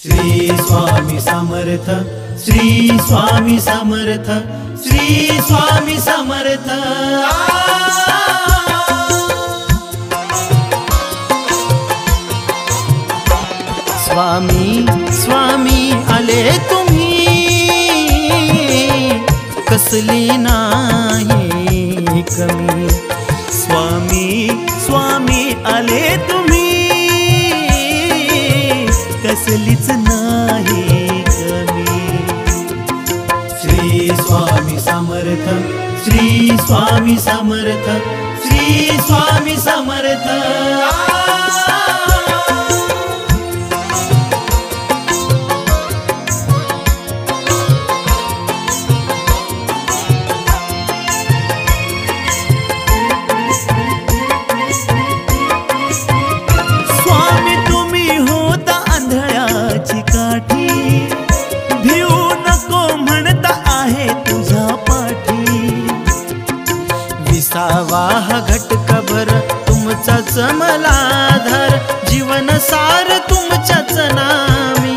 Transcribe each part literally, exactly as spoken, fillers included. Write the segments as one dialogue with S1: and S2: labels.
S1: श्री स्वामी समर्थ, श्री स्वामी समर्थ, श्री स्वामी समर्थ। स्वामी स्वामी आले तुम्ही, कसली नाही कमी।
S2: स्वामी स्वामी आले तुम्ही, कसलीच नाही कमी।
S1: श्री स्वामी समर्थ, श्री स्वामी समर्थ, श्री स्वामी समर्थ।
S2: स्वामी तुम्ही होता आंधळ्याची काठी, भिऊ नको म्हणता आहे तुझ्या पाठी।
S1: विसावा हा घटकाभर तुमचाच मला आधार, जीवन सार तुमच्याच नामी।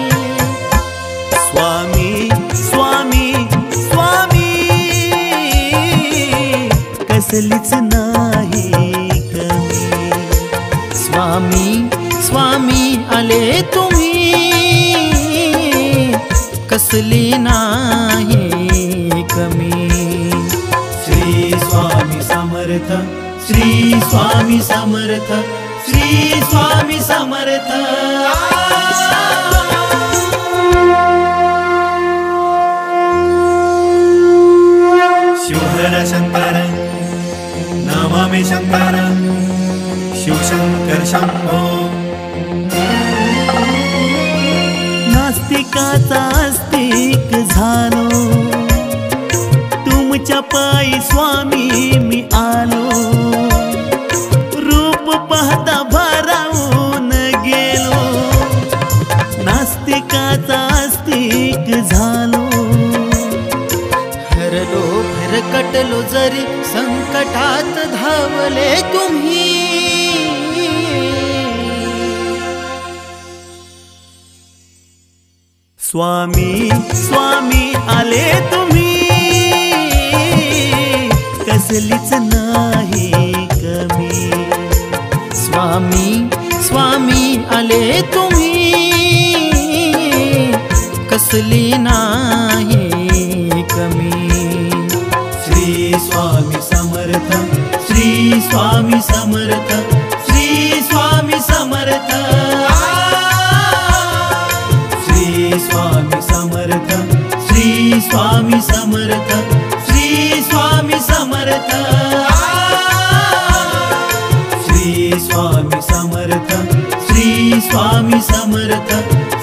S2: स्वामी स्वामी स्वामी, कसलीच नाही कमी।
S1: स्वामी स्वामी आले तुम्ही, कसली नाही कमी। श्री स्वामी समर्थ, श्री स्वामी समर्थ, श्री स्वामी समर्थ।
S3: शिवहर शंकर नमामि शंकर, शिवशंकर शंभो।
S2: नास्तिकाचा आस्तिक झालो, तुमच्या पायी स्वामी मी आलो। रूप पाहता भारावून गेलो, नास्तिकाचा आस्तिक झालो।
S1: हरलो भरकटलो जरी संकटात धावले तुम्ही।
S2: स्वामी स्वामी आले तुम्ही, कसलीच नाही कमी।
S1: स्वामी स्वामी आले तुम्ही, कसली नाही कमी। श्री स्वामी समर्थ, श्री स्वामी समर्थ, श्री स्वामी समर्थ। श्री स्वामी समर्थ, श्री स्वामी समर्थ, श्री स्वामी समर्थ। श्री स्वामी समर्थ, श्री स्वामी समर्थ,